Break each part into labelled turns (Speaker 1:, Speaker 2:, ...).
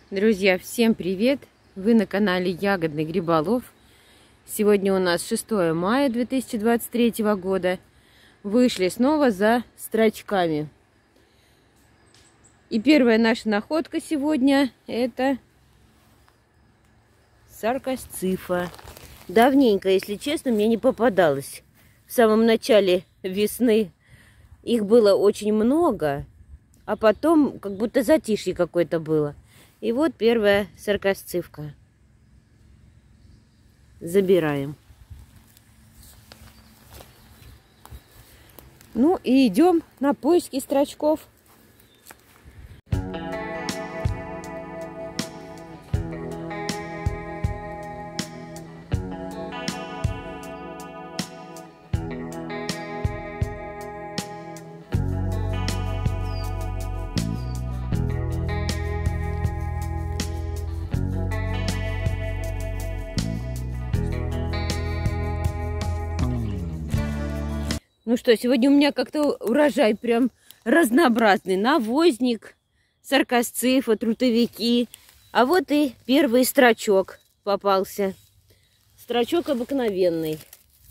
Speaker 1: Друзья, всем привет! Вы на канале Ягодный Гриболов. Сегодня у нас 6 мая 2023 года. Вышли снова за строчками. И первая наша находка сегодня — это саркосцифа. Давненько, если честно, мне не попадалось. В самом начале весны их было очень много, а потом как будто затишье какое-то было. И вот первая саркосцифка. Забираем. Ну и идем на поиски строчков. Ну что, сегодня у меня как-то урожай прям разнообразный. Навозник, саркосцифа, трутовики. А вот и первый строчок попался. Строчок обыкновенный.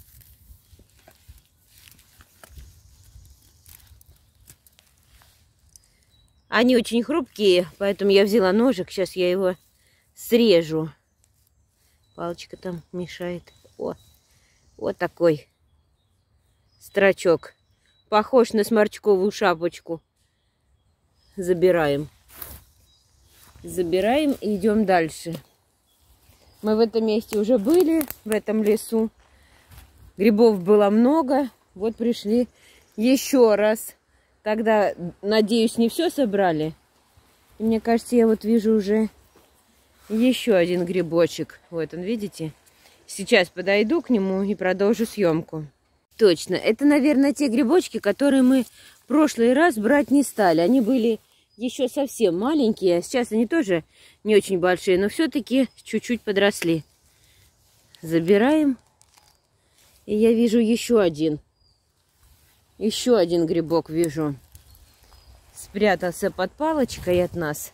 Speaker 1: Они очень хрупкие, поэтому я взяла ножик. Сейчас я его срежу. Палочка там мешает. О, вот такой строчок. Похож на сморчковую шапочку. Забираем. Забираем и идем дальше. Мы в этом месте уже были, в этом лесу. Грибов было много. Вот пришли еще раз. Тогда, надеюсь, не все собрали. И мне кажется, я вот вижу уже еще один грибочек. Вот он, видите? Сейчас подойду к нему и продолжу съемку. Точно, это, наверное, те грибочки, которые мы в прошлый раз брать не стали. Они были еще совсем маленькие, а сейчас они тоже не очень большие, но все-таки чуть-чуть подросли. Забираем. И я вижу еще один. Еще один грибок вижу. Спрятался под палочкой от нас.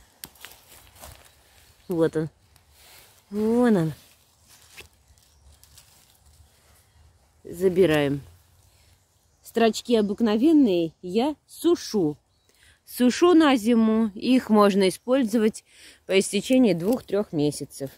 Speaker 1: Вот он. Вон он. Забираем. Строчки обыкновенные я сушу. Сушу на зиму. Их можно использовать по истечении 2-3 месяцев.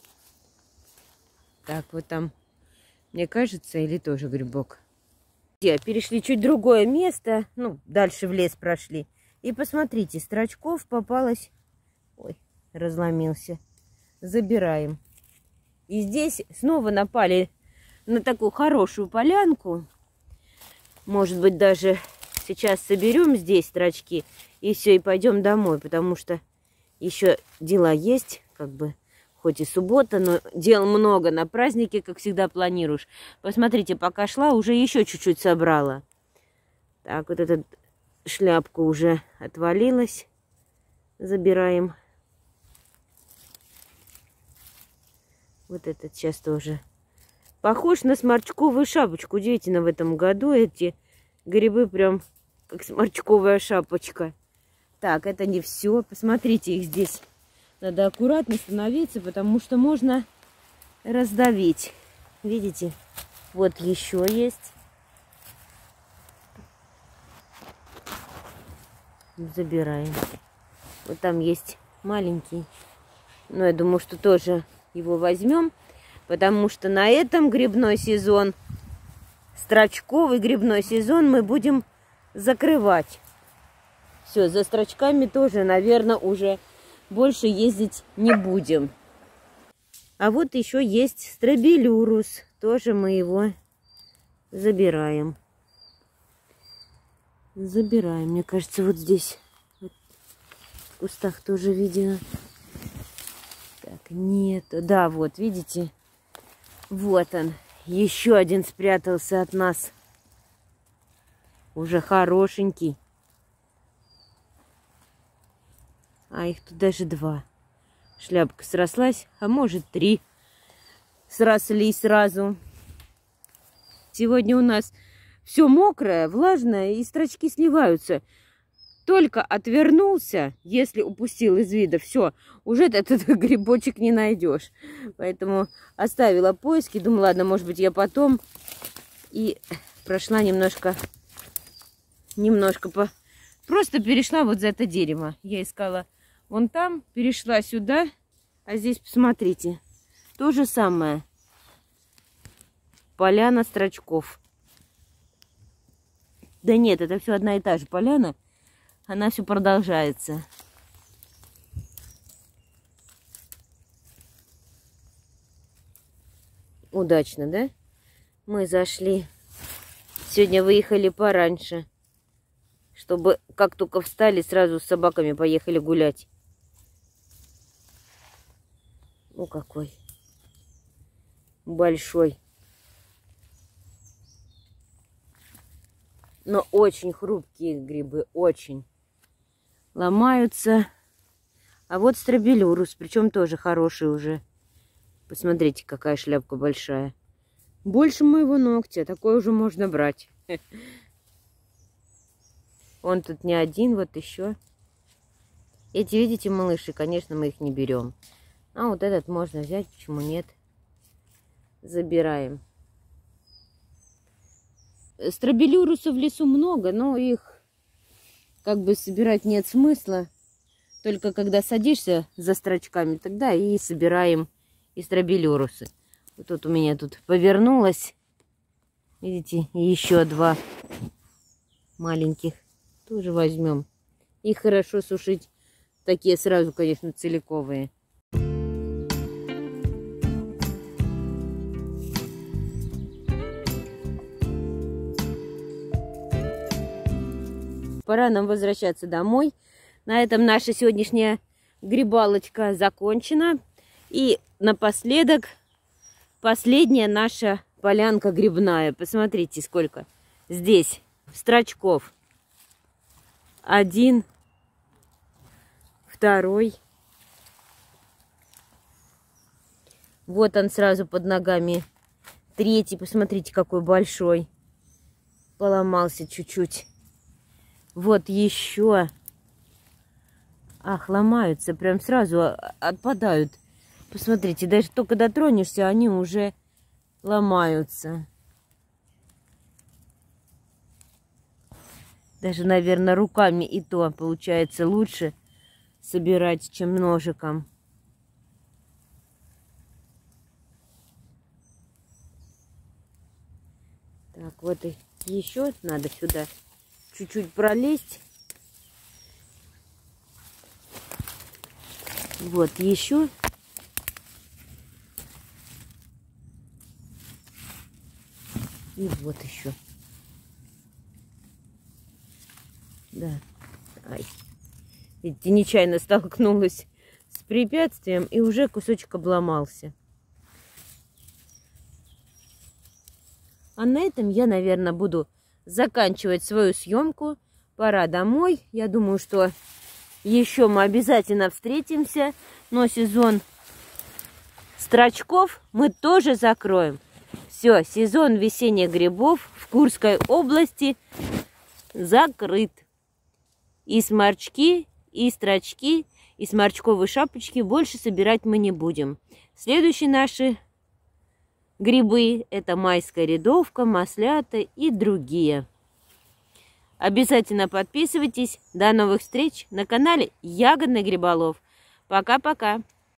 Speaker 1: Так, вот там, мне кажется, или тоже грибок. Перешли чуть другое место. Ну, дальше в лес прошли. И посмотрите, строчков попалось. Ой, разломился. Забираем. И здесь снова напали на такую хорошую полянку. Может быть, даже сейчас соберем здесь строчки и все, и пойдем домой, потому что еще дела есть, как бы, хоть и суббота, но дел много на празднике, как всегда планируешь. Посмотрите, пока шла, уже еще чуть-чуть собрала. Так, вот эта шляпка уже отвалилась. Забираем. Вот этот сейчас тоже похож на сморчковую шапочку. Удивительно, в этом году эти грибы прям как сморчковая шапочка. Так, это не все. Посмотрите, их здесь надо аккуратно становиться, потому что можно раздавить. Видите? Вот еще есть. Забираем. Вот там есть маленький. Но я думаю, что тоже его возьмем. Потому что на этом грибной сезон, строчковый грибной сезон, мы будем закрывать. Все, за строчками тоже, наверное, уже больше ездить не будем. А вот еще есть стробилюрус. Тоже мы его забираем. Забираем. Мне кажется, вот здесь вот в кустах тоже видно. Так, нет. Да, вот, видите? Вот он, еще один спрятался от нас. Уже хорошенький. А их тут даже 2. Шляпка срослась, а может 3 срослись сразу. Сегодня у нас все мокрое, влажное, и строчки сливаются. только отвернулся, если упустил из вида, все, уже этот грибочек не найдешь. Поэтому оставила поиски, думаю, ладно, может быть, я потом. И прошла немножко просто перешла вот за это дерево. Я искала вон там, перешла сюда, а здесь, посмотрите, то же самое. Поляна строчков. Да нет, это все одна и та же поляна. Она все продолжается. Удачно, да? Мы зашли. Сегодня выехали пораньше, чтобы как только встали, сразу с собаками поехали гулять. О, какой большой. Но очень хрупкие грибы, очень. Ломаются. А вот стробилюрус, причем тоже хороший уже. Посмотрите, какая шляпка большая. Больше моего ногтя, такой уже можно брать. Он тут не один, вот еще. Эти, видите, малыши, конечно, мы их не берем. А вот этот можно взять, почему нет? Забираем. Стробилюрусов в лесу много, но их как бы собирать нет смысла. Только когда садишься за строчками, тогда и собираем и стробилюрусы. Вот тут у меня тут повернулось. Видите, еще два маленьких. Тоже возьмем. Их хорошо сушить. Такие сразу, конечно, целиковые. Пора нам возвращаться домой. На этом наша сегодняшняя грибалочка закончена. И напоследок последняя наша полянка грибная. Посмотрите, сколько здесь строчков. 1, 2. Вот он сразу под ногами. 3. Посмотрите, какой большой. Поломался чуть-чуть. Вот еще. Ах, ломаются. Прям сразу отпадают. Посмотрите, даже только дотронешься, они уже ломаются. Даже, наверное, руками и то получается лучше собирать, чем ножиком. Так, вот и еще надо сюда чуть-чуть пролезть. Вот еще. И вот еще. Да. Ай. Видите, нечаянно столкнулась с препятствием, и уже кусочек обломался. А на этом я, наверное, буду заканчивать свою съемку. Пора домой. Я думаю, что еще мы обязательно встретимся. Но сезон строчков мы тоже закроем. Все, сезон весенних грибов в Курской области закрыт. И сморчки, и строчки, и сморчковые шапочки больше собирать мы не будем. Следующие наши грибы — это майская рядовка, маслята и другие. Обязательно подписывайтесь. До новых встреч на канале Ягодный Гриболов. Пока-пока.